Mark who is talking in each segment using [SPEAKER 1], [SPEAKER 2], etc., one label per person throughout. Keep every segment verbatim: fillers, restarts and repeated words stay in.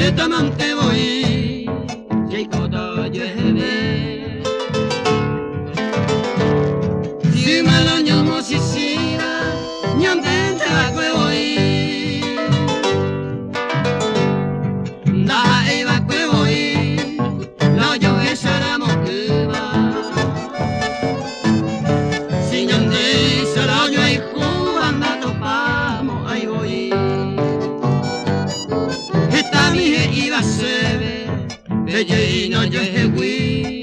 [SPEAKER 1] ande tamante voy, si coda lleve. Si malo ñomo si sira, ñande te la que voy. Da eva que voy, la yo esa la motiva. Si ñande se la yo y jugando topamos, ahí voy. Esta mi iba se ve, ella y no yo es güey.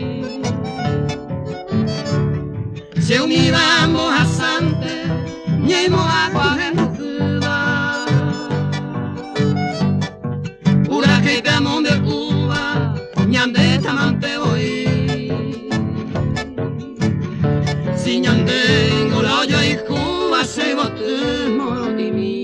[SPEAKER 1] Se univamos a Sante, ñemo agua en Cuba. Pura que camón de Cuba, ñande tamante voy. Si ñande ngolo yo y Cuba se botumo de mí.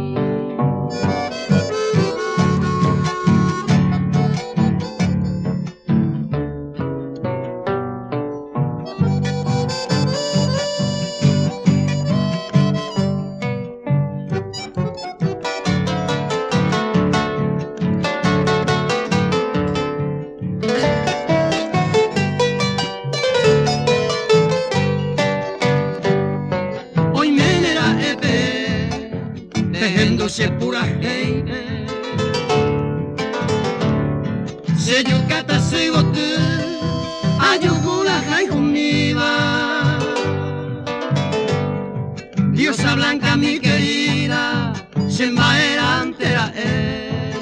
[SPEAKER 1] Se pura gente se yucata se bote ayugula jai conmiva diosa blanca mi querida se embaera entera eh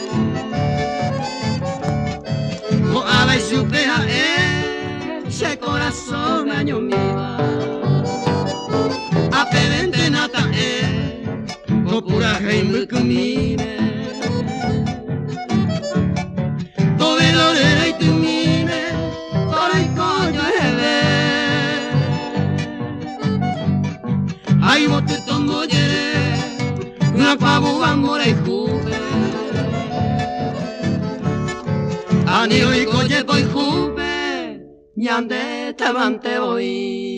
[SPEAKER 1] o ala y su peja eh se corazón año miva a pedente nata eh pura gente camine, dove l'orera e tu mine, ora il coglio è ve. Ai volte tombo gere, una pavo amore e cube. Ani oi colle poi cube, niande tamante voi.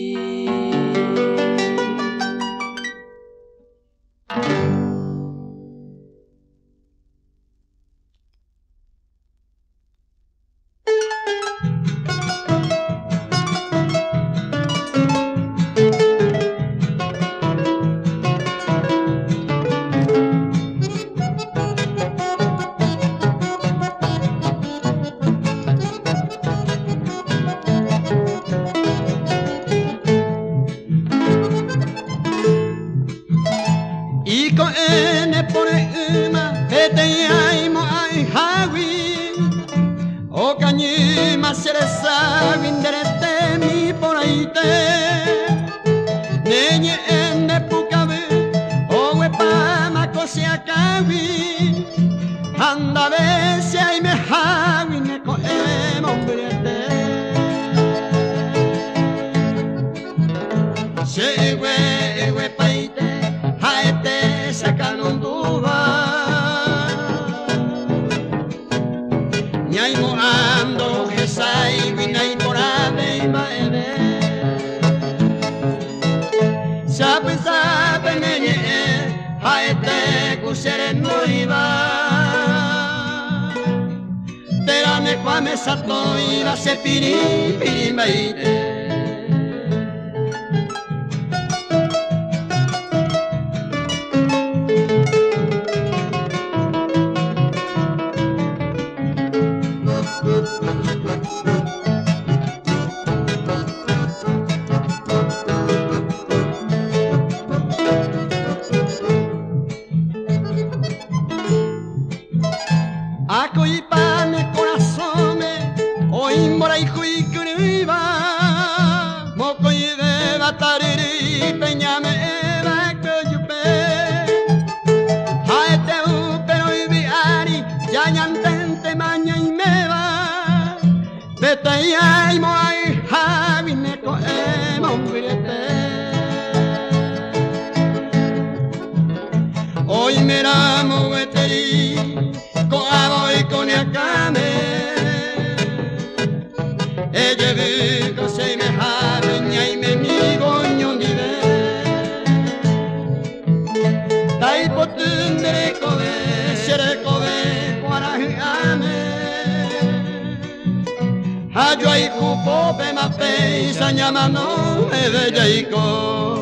[SPEAKER 1] Hoy me la mueteri, con avo y con el came. Ella ve que se me javiña y me migo ñondi ve. Tai potundere kobe, shere kobe, guarahi ame. ayo ay cupo pe mape sanyama no me de jaiko.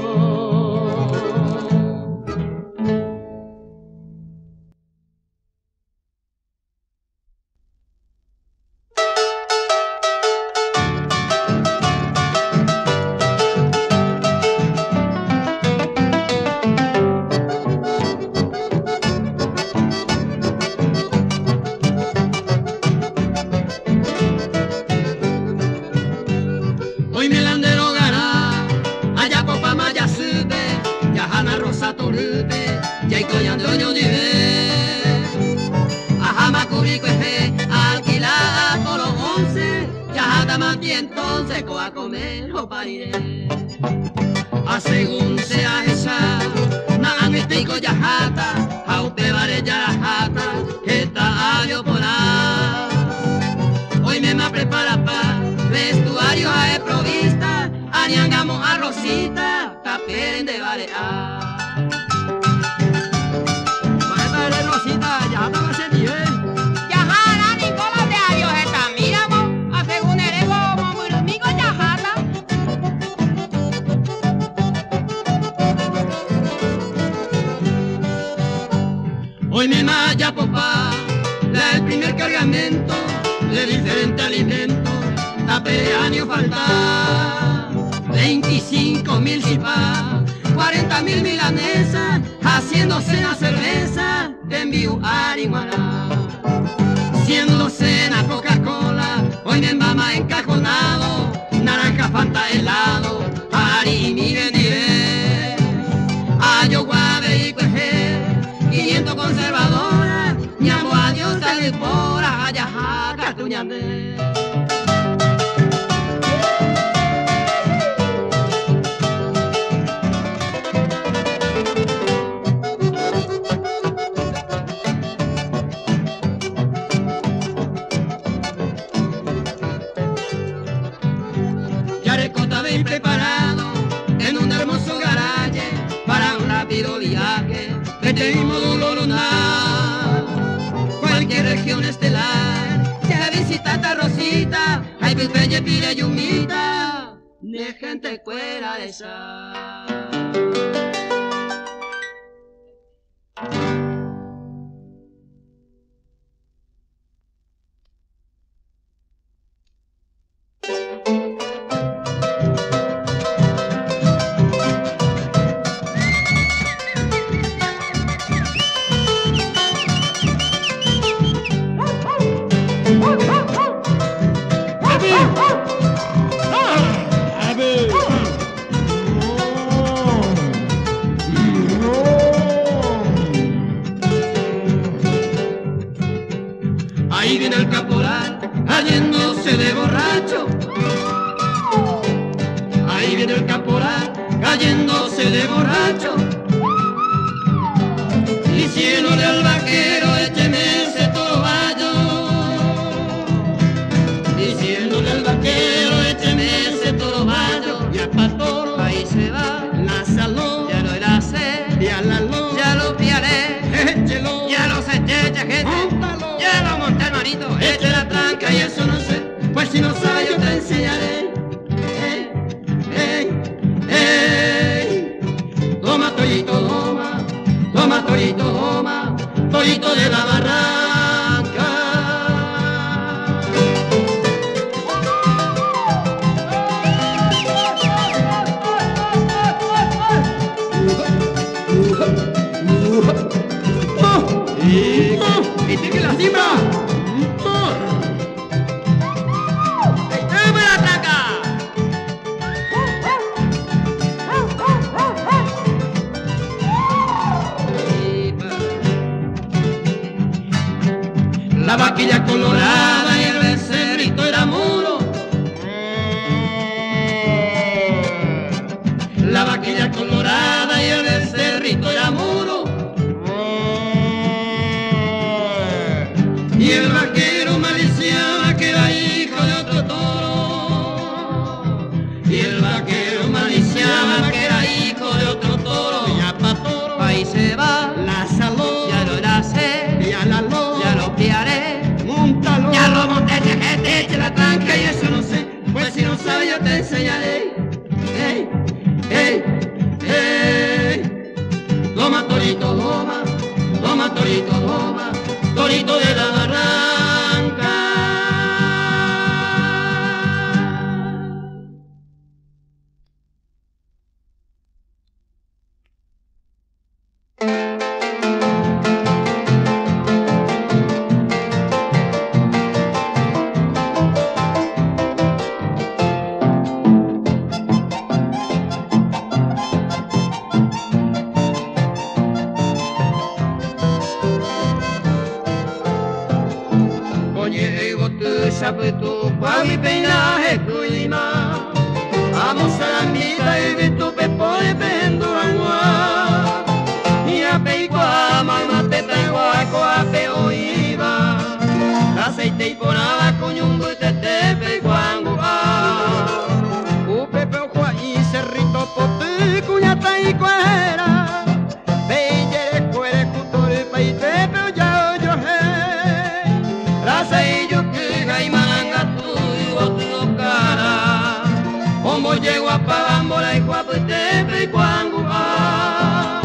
[SPEAKER 2] Entonces co a comer o pariré a según sea esa na angestico ya jata a usted vare ya la jata que está ayo por ahí hoy me me prepara pa vestuario a provista aniangamos a Rosita taperen de vare a vare vare Rosita ya jata va a ser bien
[SPEAKER 3] ya jara ni cola de ayo esta miramos a según erego
[SPEAKER 2] hoy me maya papá, la el primer cargamento de diferente alimento, tapereáneo falta, veinticinco mil cipá, cuarenta mil milanesas, haciéndose la cerveza, te envío arihuana. Siendo cena Coca-Cola, hoy me embama encajonado, naranja fanta helado, ari mi bendiré, ayo guave y cueje. quinientos conservadora, mi amo a Dios tal por allá jaca tu ñame. Ya recota bien preparado en un hermoso garaje para un rápido viaje. Este módulo lunar, cualquier región estelar, ya visita esta Rosita, hay belle pide yumita, de gente fuera de sal. Ahí viene el caporal, cayéndose de borracho. Ahí viene el caporal, cayéndose de borracho. Diciéndole al vaquero, écheme ese toro bayo. Diciéndole al vaquero, écheme ese toro bayo. Ya pa' toro, ahí se va, lázalo, ya lo irase, diálalo, ya lo piaré, échelo, ya lo sé, echa gente. Ya lo monté el marito, eche la tranca y eso no sé, pues si no sabes yo te enseñaré. Hey, hey, hey. Toma toyito, toma, toma toyito, toma, toyito de la barranca. Y ¿viste que la cima? ¡Dame la traca! La vaquilla colorada y el becerrito era mudo. La vaquilla colorada y el becerrito era mudo. Y el vaquero maliciaba que era hijo de otro toro. Y el vaquero maliciaba que era hijo de otro toro. Ya pa' toro, ahí se va, lázalo, ya lo nace, ya la lo, ya lo piaré, montalo, ya lo
[SPEAKER 1] de la barranca.
[SPEAKER 2] Sabetu pami peinaje kuima amo salamita y vitu pepo de pendurangua y ape kwa mama te tengo a kwa pe oiva aceite y ponaba cuñungo y te te pe cuango a upe pe kwa y cerrito pote cuñata y cuera belle cuere cutore pa y te pe ya yo he raza y yo y malanga tú y vos tu cara como llego a Pabambola y Guaputepe y Cuanguá.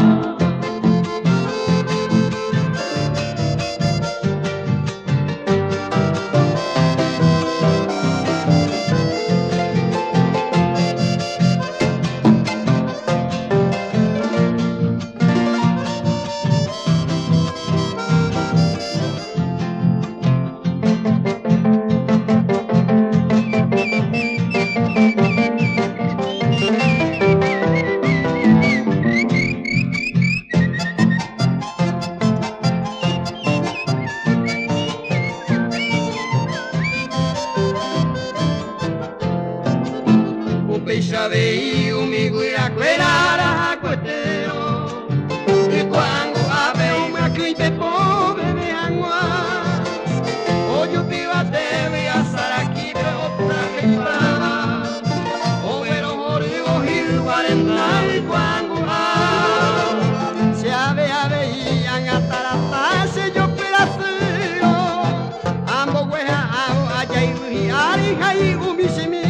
[SPEAKER 2] Veí un migo y a cuerar a cuetero y cuando abre un maco y te pobre de agua o yo pido a te voy a estar aquí pero otra que para o pero morigo y cuarenta y cuando a se ave ave y an atarapase yo pedacero ambos hueja hago allá y ari jai umisimi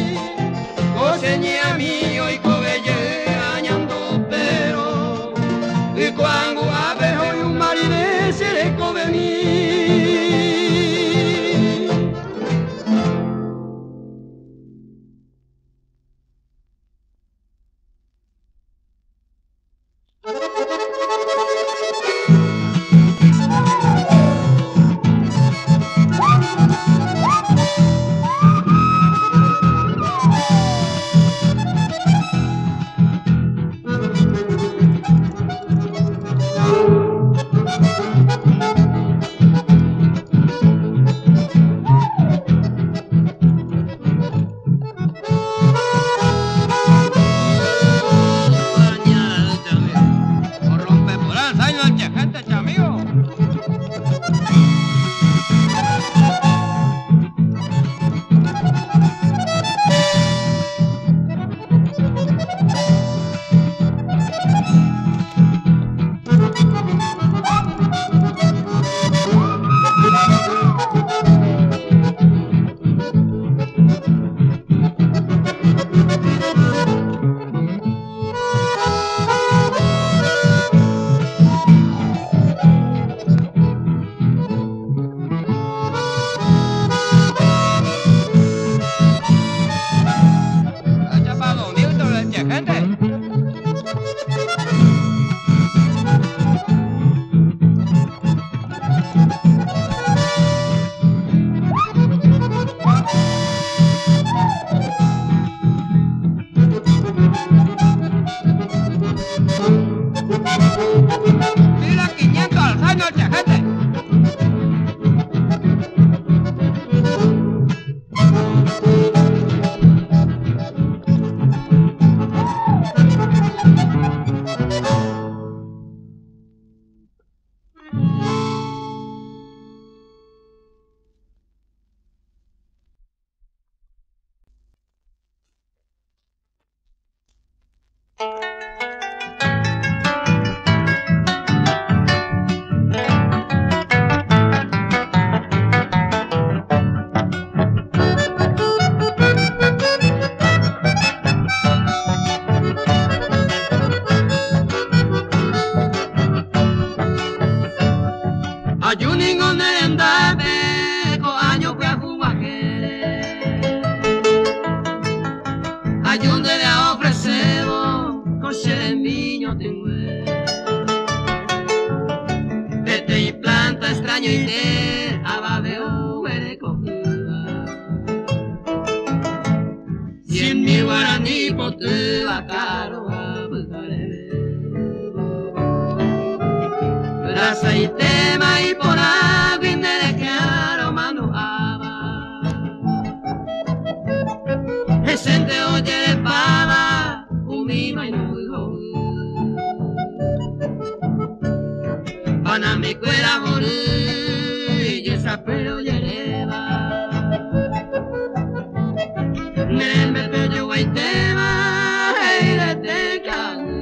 [SPEAKER 2] señía mío y cobelle añando pero y cuando abejo y un marine se le come mí. Ayuningo tu bacaro rasa y tema y por agua y de que aromano aba esente oye de pava umima y no pana mi cuera morir y esa pero yereba me pello guaitema y de te can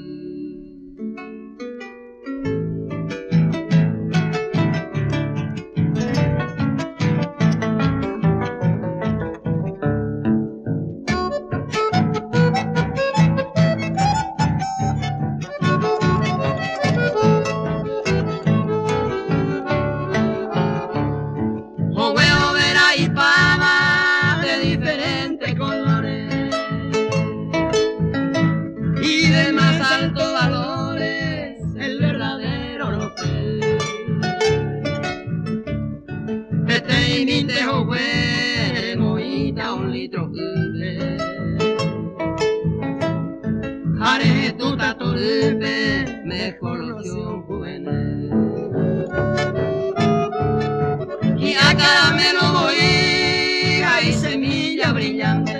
[SPEAKER 2] y a caramelo voy hay semilla brillante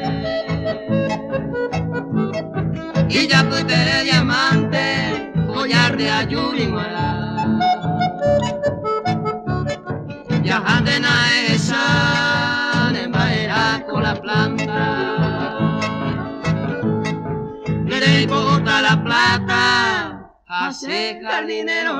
[SPEAKER 2] y ya putere diamante collar de ayurimala ya jandena esa nembaera con la planta le importa la plata hace jardinero.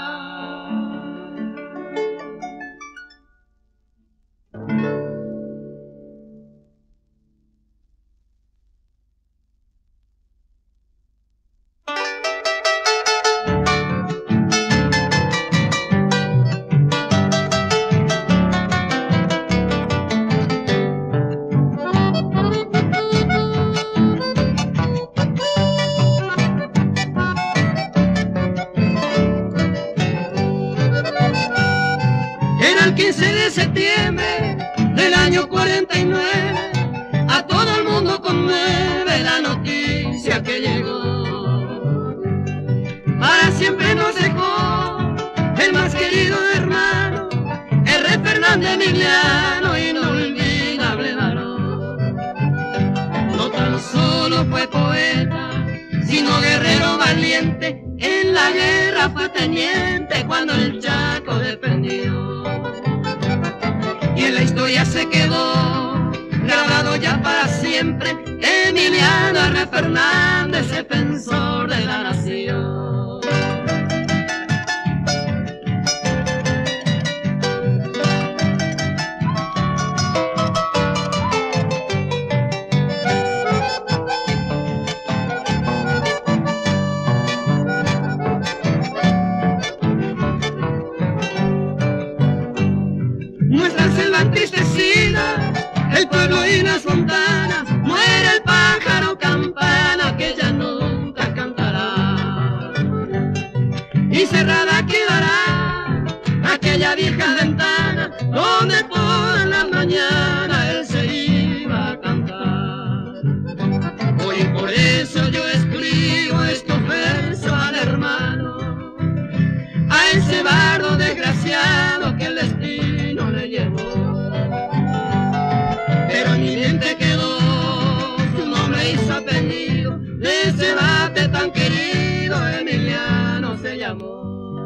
[SPEAKER 2] quince de septiembre del año cuarenta y nueve, a todo el mundo conmueve la noticia que llegó. Para siempre nos dejó el más querido hermano, el rey Fernández Emiliano, inolvidable varón. No tan solo fue poeta, sino guerrero valiente, en la guerra fue teniente cuando el Chaco defendió. Y en la historia se quedó grabado ya para siempre Emiliano R. Fernández, defensor de la nación. Nuestra selva entristecida, el pueblo y las montanas, muere el pájaro campana que ya nunca cantará. Y cerrada quedará aquella vieja ventana donde por la mañana él se iba a cantar. Hoy por eso yo escribo estos versos al hermano, a ese bardo desgraciado que el destino le llevó. Pero en mi mente quedó su nombre y su apellido, de ese bate tan querido, Emiliano se llamó.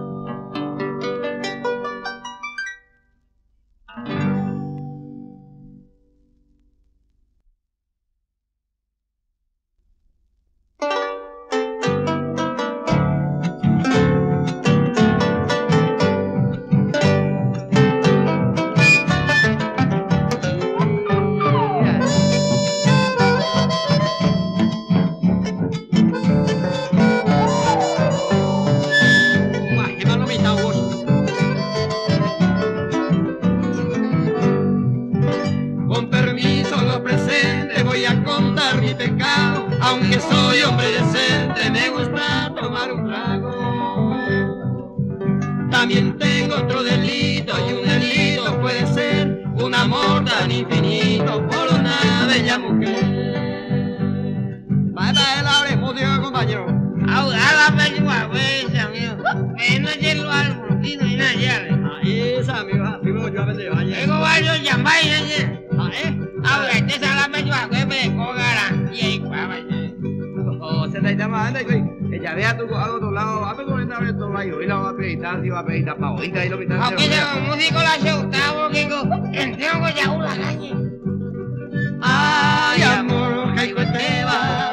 [SPEAKER 2] Aunque soy hombre decente, me gusta tomar un trago. También tengo otro delito, y un delito puede ser un amor tan infinito por una bella mujer.
[SPEAKER 1] yo a veces vaya.
[SPEAKER 3] Ego varios llambay aja.
[SPEAKER 1] Ah, eh.
[SPEAKER 3] Awe te salame yo agwe me kogara. Ye kwa ba.
[SPEAKER 1] Oh, se te llama anda y ella vea tu al otro lado, a ver cómo está abierto la y la va a pedir, si va a pedir para oír y lo que está.
[SPEAKER 3] Aunque yo músico la show tavo que go. Entiendo ya una calle.
[SPEAKER 2] Ay, amor, que te va.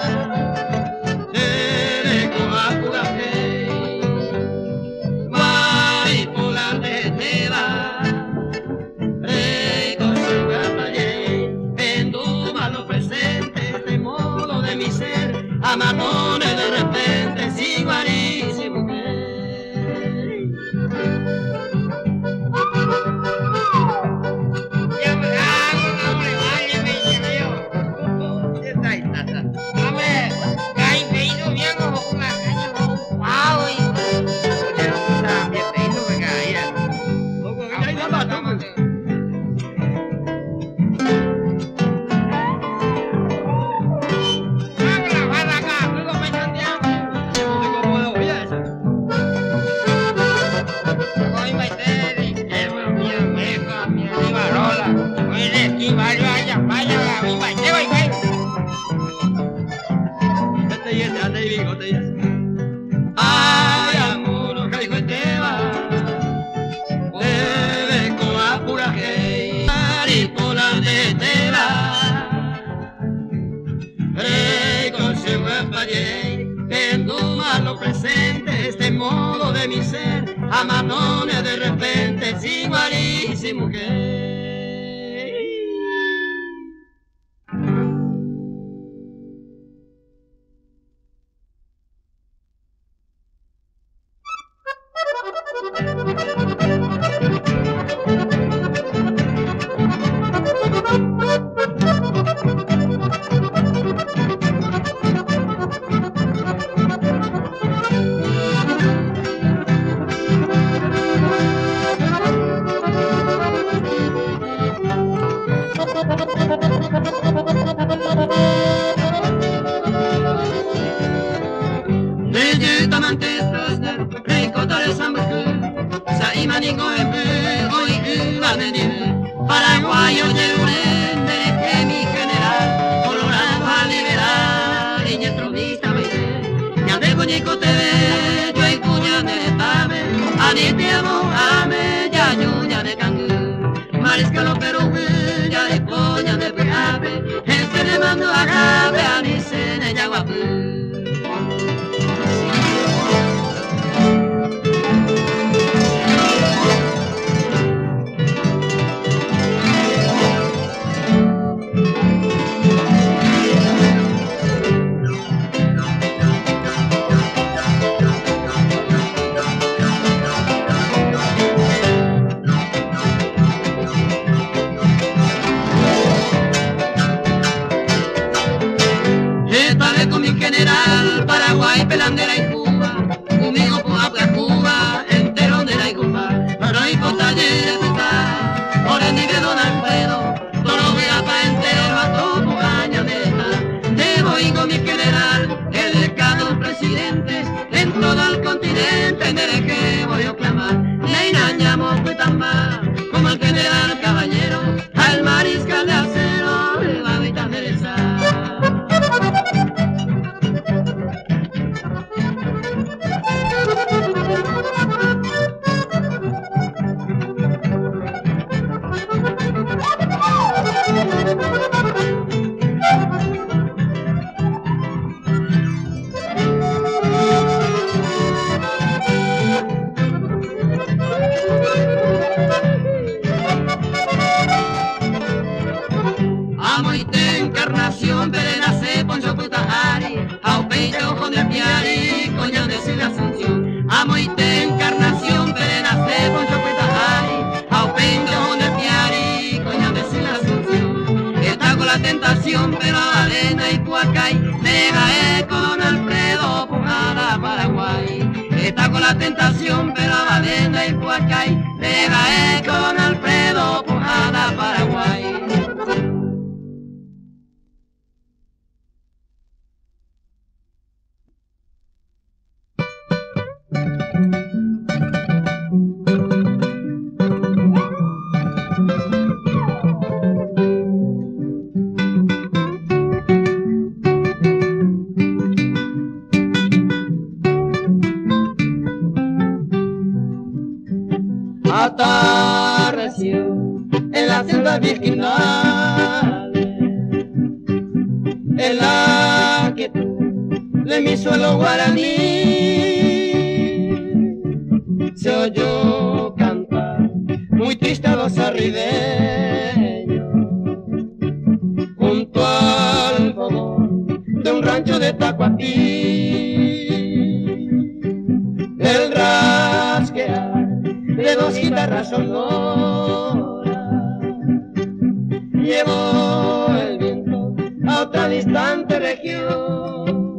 [SPEAKER 2] Eres como a curaje. Guay, polar de te va. Rey con su capalle. En tu mano presente, este modo de mi ser. A matones de repente, sigo arísimo mujer.
[SPEAKER 3] Ya me hago una hora, vaya, me llevo yo.
[SPEAKER 1] ¿Qué está ahí, taza?
[SPEAKER 3] Dame, cae pedido bien como una caña. Wow, y
[SPEAKER 1] Oye, no está bien pedido, venga, ahí. Loco, venga, ahí, nada, toma.
[SPEAKER 2] Ay, amor, que te va. Eres como a curaje. Maripola de te va. Rey con su capalle. En tu mano presente, este modo de mi ser. A matones de repente, sigo arísimo mujer. Paraguayo de urende que mi general, colorado a liberar, y entronista baile, ya de coñico te ve, yo y cuña de tame, a ni te amo, ame, ya yo ya de cangú, mariscalo pero ya de coña de peape, este le mando a gabe, a ni se de yaguapú. General, Paraguay, Pelandera y Cuba, conmigo por a Cuba, entero de la Cuba, pero hay por talleres de estar, por el nivel de Alfredo, todo lo voy a pa' entero, a todo por año de estar, debo ir con mi general, el decano presidente, en todo el continente, en el que voy a clamar, le inañamos pues tan más, como el general caballero, al mariscal de acero, le va a evitar derezar. Amo y te encarnación, verena se poncho puta ari, au peito ojo de piari, coño de si la asunción. Amo y te encarnación, verena se poncho puta ari, au peito ojo de piari, coño de si la asunción. Está con la tentación, pero a Valena y Puacay, deja con Alfredo, Pujada, Paraguay. Está con la tentación, pero a Valena y Puacay, deja con Alfredo, Pujada, Paraguay. selva virginal, en la quietud de mi suelo guaraní se oyó cantar muy triste a los arribeños junto al fogón de un rancho de Tacuatí. El rasguear de dos guitarras sonoras llevó el viento a otra distante región,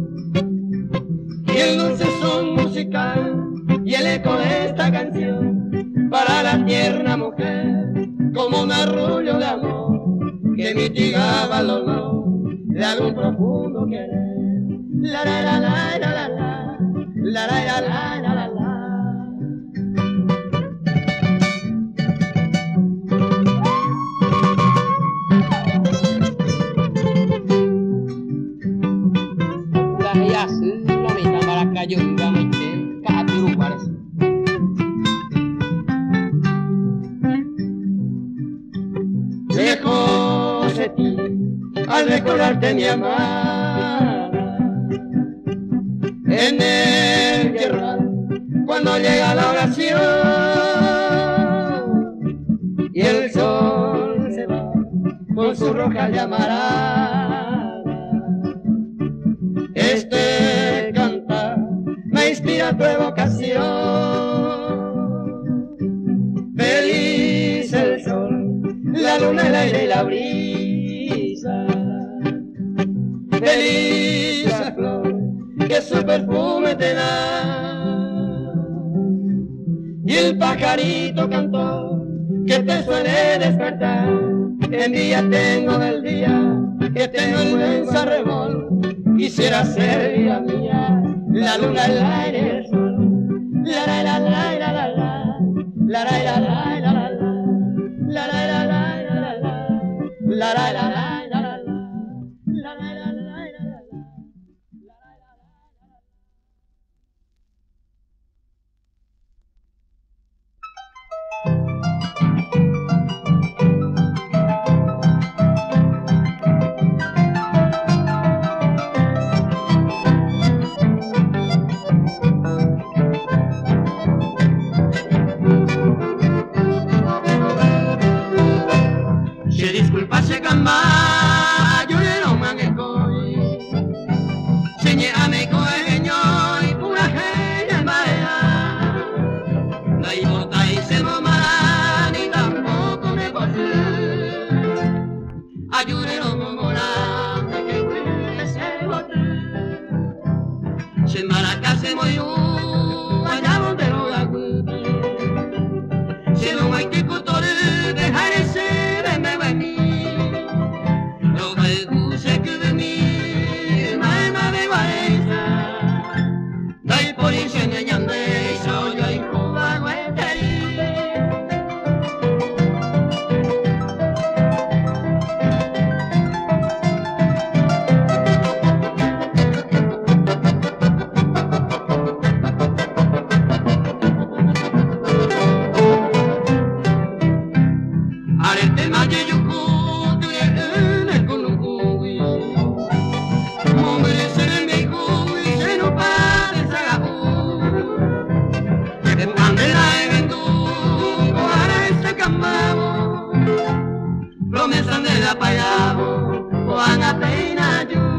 [SPEAKER 2] y el dulce son musical y el eco de esta canción para la tierna mujer como un arrullo de amor que mitigaba el dolor de algún profundo querer. La la la la la la la, la la la la la la la. Lejos de ti, al recordarte mi amada, en el tierral, cuando llega la oración y el sol se va con su roja llamarada, este cantar me inspira tu evocación. Feliz el sol, la luna, el aire y la brisa, feliz la flor que su perfume te da, y el pajarito cantó que te suele despertar. Envidia tengo del día que tengo el buen sarrebol, quisiera ser vida mía la luna, el aire y el sol. La la la la la la la, la la la la la la, la la la la la la, la la la la la. Promesa de la payabo, Juan apenas yo.